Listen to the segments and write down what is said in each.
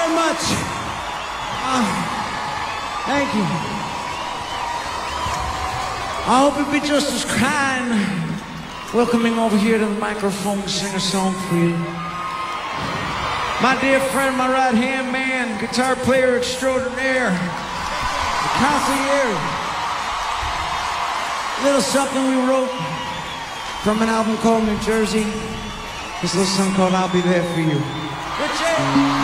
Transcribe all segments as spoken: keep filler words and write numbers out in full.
very much. Uh, thank you. I hope you'll be just as kind welcoming over here to the microphone to sing a song for you. My dear friend, my right-hand man, guitar player extraordinaire, the concierge. A little something we wrote from an album called New Jersey. This little song called I'll Be There For You. Richard!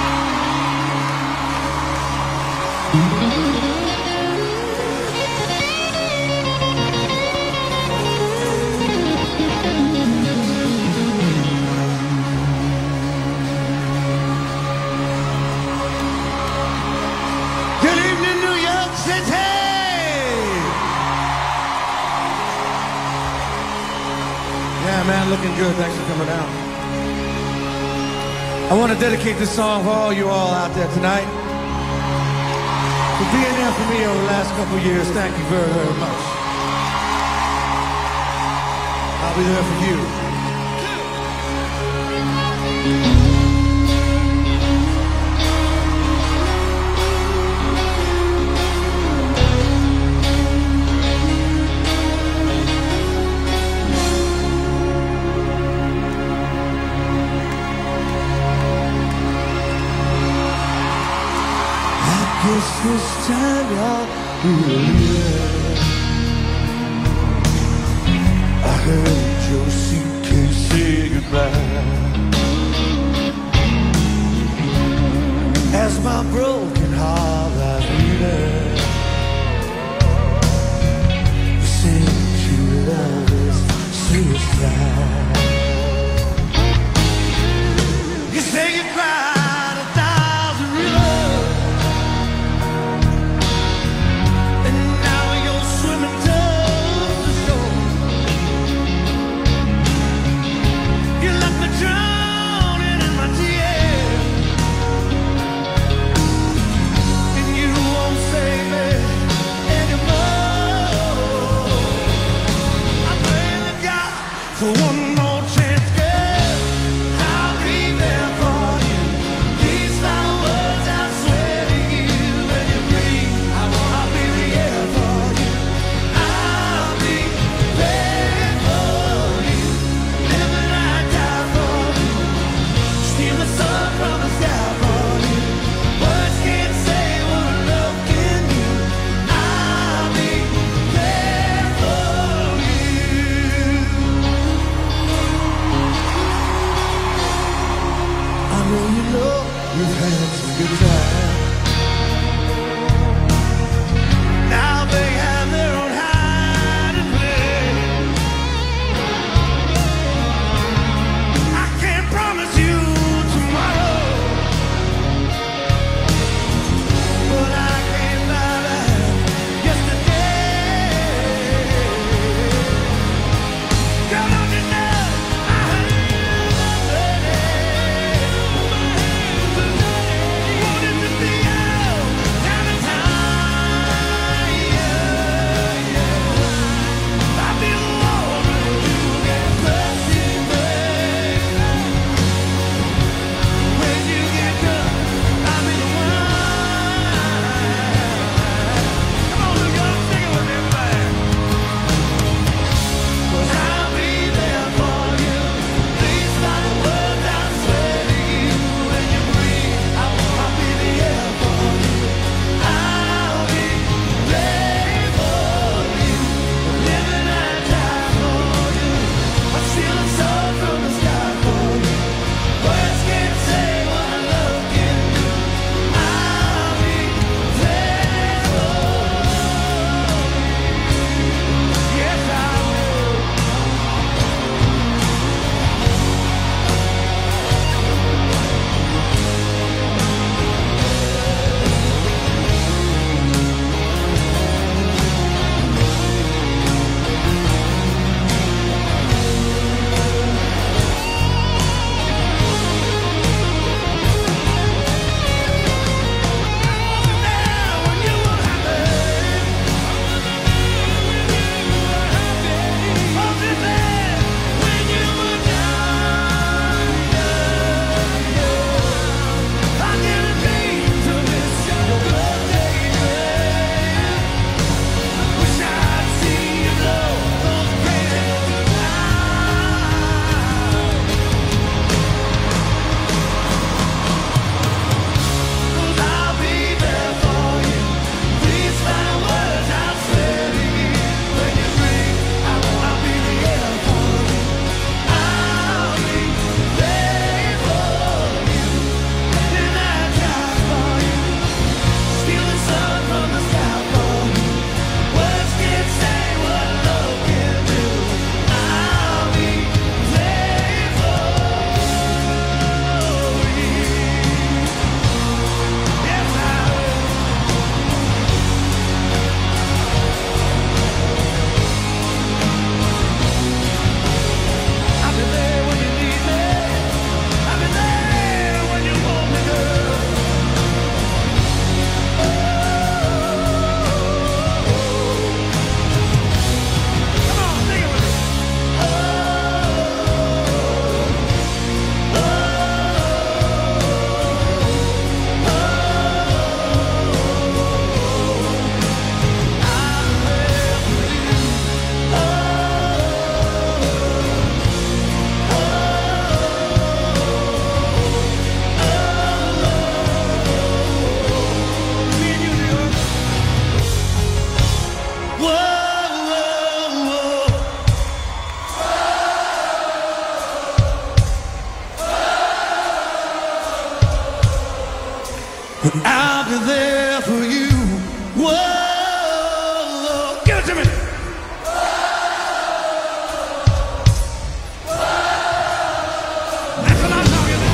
Man, looking good. Thanks for coming out. I want to dedicate this song for all you all out there tonight. For being there for me over the last couple of years. Thank you very, very much. I'll be there for you. Guess this time y'all here. I heard your suitcase say goodbye as my broken heart lies bleeding. You say true love is suicide. You say you cried a thousand rivers, drowning in my tears, and you won't save me anymore. I'm praying to God for one more chance, girl. I'll be there for you. These are words I swear to you. When you breathe, I want I'll be there for you. I'll be there for you. Live and I die for you. Steal the sun from the sky for you. Words can't say what love can do. I'll be there for you. I know you know you've had some good times. Now they have their own hiding place. I can't promise you tomorrow, but I can buy back yesterday. Girl, don't you know I have a lady? What is it? I'll be there for you. Whoa, give it to me. That's what I'm talking about.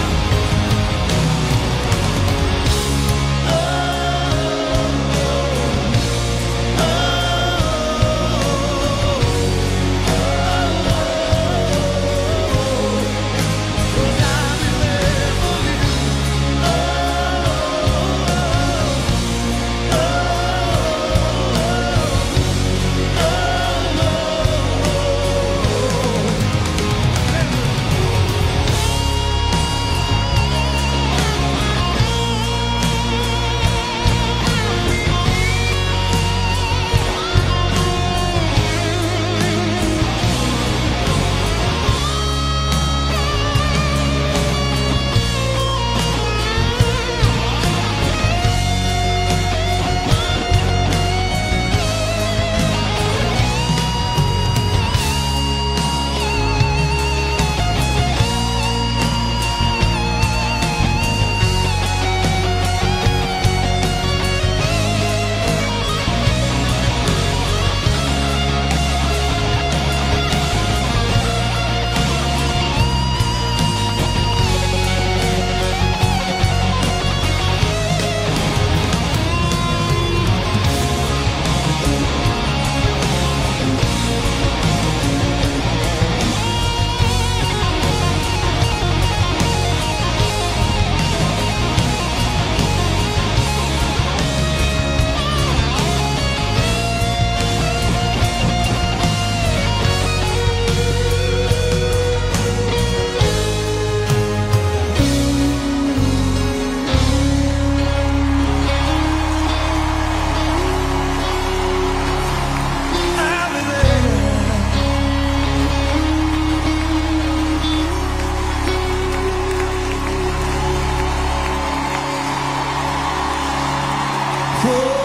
Oh